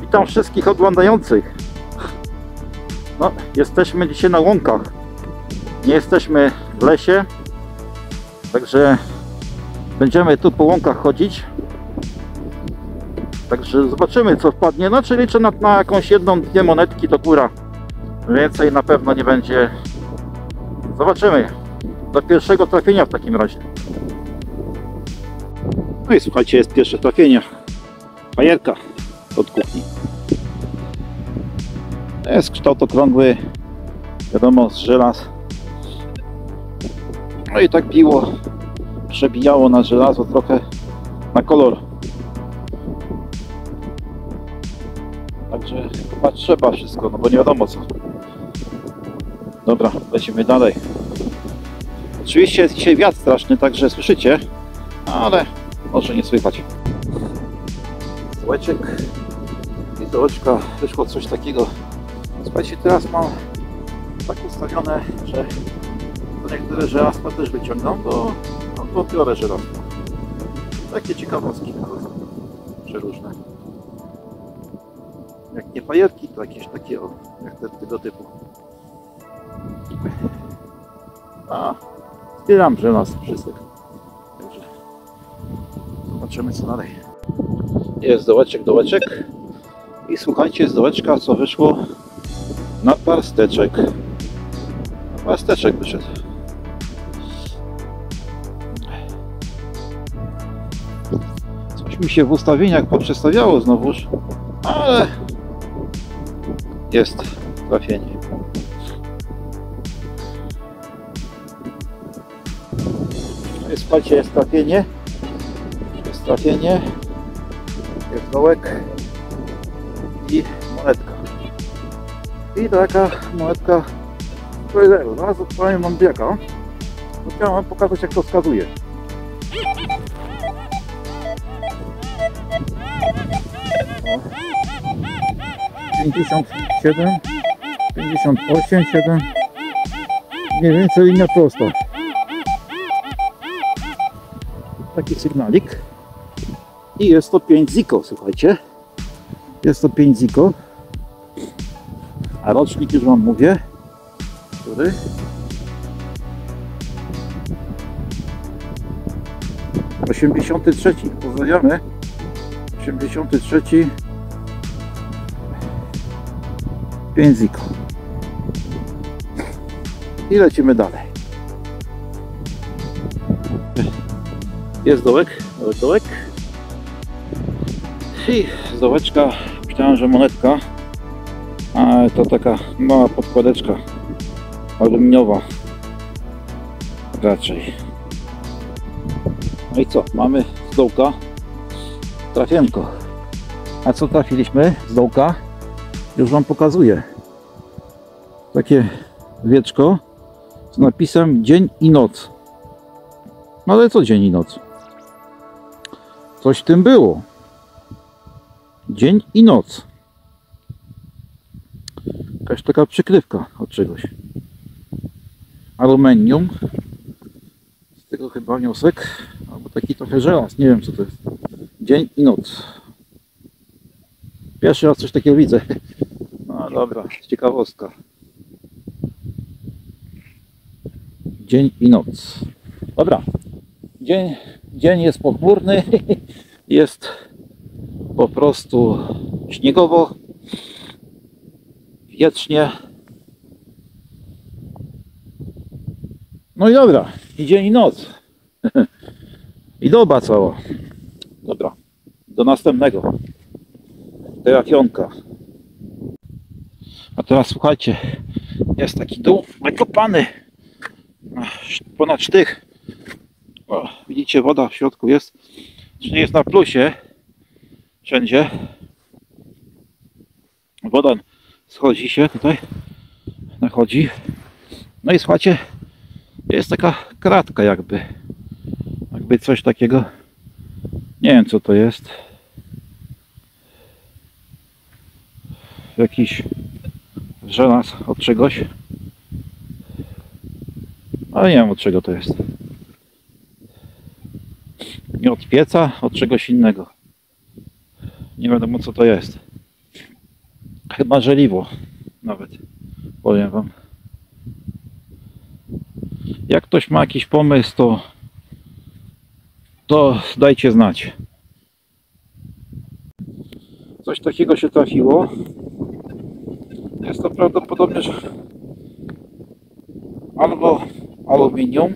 Witam wszystkich oglądających. No, jesteśmy dzisiaj na łąkach. Nie jesteśmy w lesie, także będziemy tu po łąkach chodzić. Także zobaczymy, co wpadnie. Znaczy liczę na jakąś jedną, dwie monetki do góra. Więcej na pewno nie będzie. Zobaczymy. Do pierwszego trafienia w takim razie. No i słuchajcie, jest pierwsze trafienie. Fajerka od kuchni. Jest kształt okrągły, wiadomo, z żelaz. No i tak biło, przebijało na żelazo trochę na kolor. Także chyba trzeba wszystko, no bo nie wiadomo co. Dobra, lecimy dalej. Oczywiście jest dzisiaj wiatr straszny, także słyszycie, ale może nie słychać. Dołeczek i dołeczka, wyszło coś takiego. Słuchajcie, teraz mam tak ustawione, że niektóre żelazka też wyciągam, to biorę żelazko. Takie ciekawostki wychodzą, przeróżne. Jak nie fajerki, to jakieś takie jak tego typu. A zbieram żelaz wszystko. Także zobaczymy co dalej. Jest dołeczek. I słuchajcie, z dołeczka co wyszło na parsteczek. Na parsteczek wyszedł. Coś mi się w ustawieniach poprzestawiało znowuż, ale jest trafienie. No i słuchajcie, jest trafienie. Jest dołek i monetka. I taka monetka traileru. Zaraz powiem wam jaka. Chciałem wam pokazać, jak to wskazuje. O, 57, 58, 7. Mniej więcej linia prosta. Taki sygnalik. I jest to 5 ziko, słuchajcie. Jest to 5 ziko. A rocznik już wam mówię. Który? '83. Pozdrawiamy. 83. 5 ziko. I lecimy dalej. Jest dołek. I z dołeczka myślałem, że monetka, ale to taka mała podkładeczka aluminiowa raczej. No i co? Mamy z dołka trafienko. A co trafiliśmy z dołka? Już wam pokazuję. Takie wieczko z napisem dzień i noc. No ale co dzień i noc? Coś w tym było. Dzień i noc. Jakaś taka przykrywka od czegoś. Aluminium. Z tego chyba wniosek. Albo taki trochę żelaz. Nie wiem co to jest. Dzień i noc. Pierwszy raz coś takiego widzę. No dobra, ciekawostka. Dzień i noc. Dobra. Dzień jest pochmurny. Jest po prostu śniegowo, wietrznie. No i dobra, i dzień i noc. I doba cała. Dobra, do następnego. Trafionka. A teraz słuchajcie, jest taki dół wykopany. Ponad sztych. O, widzicie, woda w środku jest. Czyli jest na plusie. Wszędzie woda schodzi się tutaj, nachodzi. No i słuchajcie, jest taka kratka jakby coś takiego, nie wiem co to jest, jakiś żelaz od czegoś, ale nie wiem od czego to jest, nie od pieca, od czegoś innego. Nie wiadomo co to jest. Chyba żeliwo nawet, powiem wam. Jak ktoś ma jakiś pomysł, to dajcie znać. Coś takiego się trafiło. Jest to prawdopodobnie albo aluminium,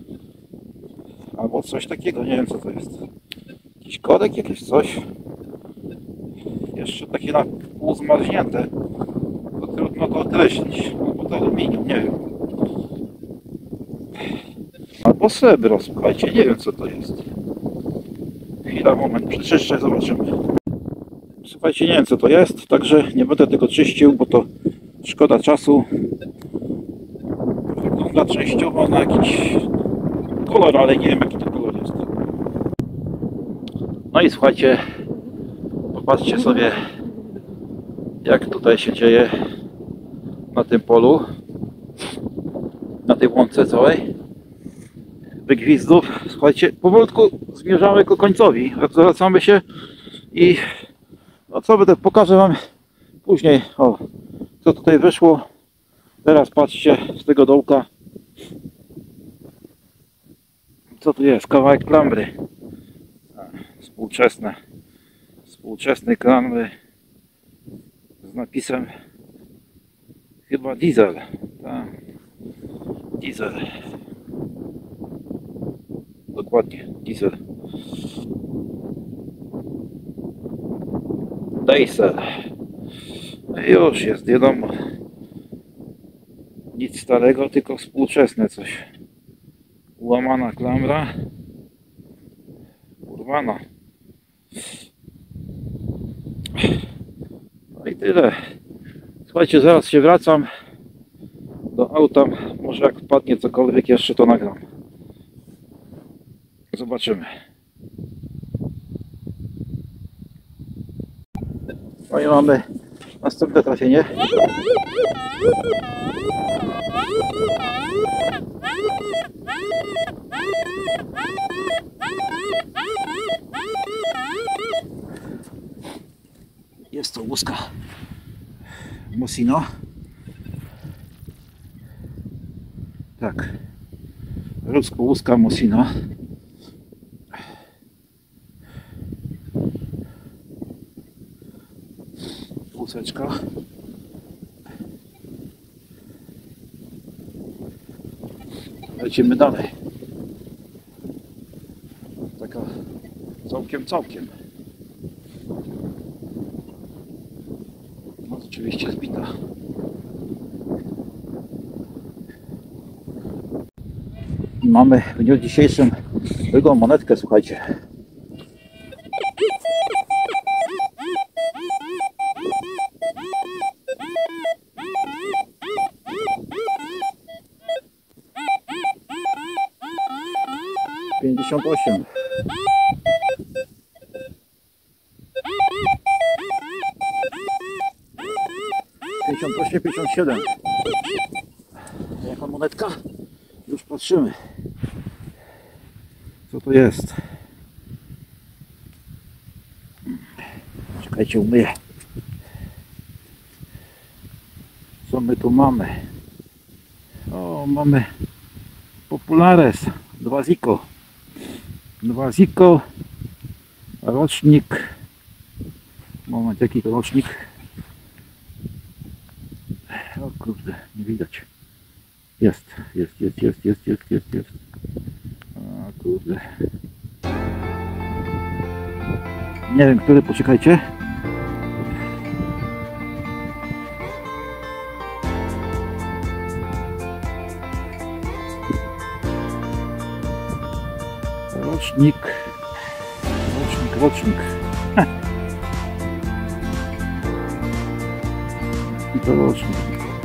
albo coś takiego, nie wiem co to jest. Jakiś korek, jakieś coś. Jeszcze takie na pół zmarznięte. To trudno to określić. Albo to aluminium, nie wiem. Albo srebro, słuchajcie, nie wiem co to jest. Chwila, moment, przeczyszczę, zobaczymy. Słuchajcie, nie wiem co to jest, także nie będę tego czyścił, bo to szkoda czasu. Wygląda częściowo na jakiś kolor, ale nie wiem jaki to kolor jest. No i słuchajcie, popatrzcie sobie jak tutaj się dzieje na tym polu, na tej łące całej. Wygwizdów, słuchajcie, powolutku zmierzamy ku końcowi. Zwracamy się i no co będę, pokażę wam później, o, co tutaj wyszło. Teraz patrzcie z tego dołka, co tu jest, kawałek klamry współczesnej klamry z napisem chyba diesel, tak, diesel, dokładnie, diesel. Diesel. Już jest, wiadomo. Nic starego, tylko współczesne coś. Łamana klamra. Urwana. No i tyle. Słuchajcie, zaraz się wracam do auta. Może jak wpadnie cokolwiek, jeszcze to nagram. Zobaczymy. No i mamy następne trafienie. Jest to łuska Mosino. Tak. Łuska Mosino. Łuseczka. Lecimy dalej. Taka całkiem. No oczywiście zbita. I mamy w dniu dzisiejszym drugą monetkę, słuchajcie. Pięćdziesiąt osiem. 57. Jaka monetka? Już patrzymy. Co to jest? Czekajcie, umyję. Co my tu mamy? O, mamy Populares 2 Ziko. Rocznik. Moment, jaki to rocznik? O kurde, nie widać. Jest. O kurde. Nie wiem, który, poczekajcie. Rocznik. I to rocznik.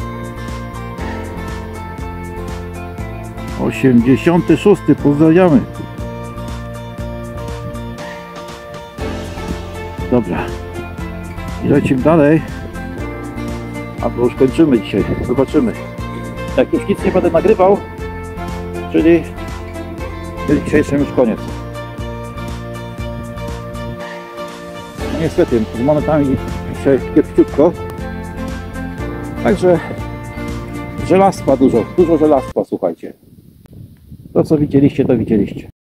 86. Pozdrawiamy. Dobra. I lecimy dalej. Albo już kończymy dzisiaj. Zobaczymy. Jak już nic nie będę nagrywał, czyli dzisiejszym już koniec. No niestety, z monetami dzisiaj kiepściutko. Także żelastwa dużo żelastwa, słuchajcie. To co widzieliście, to widzieliście.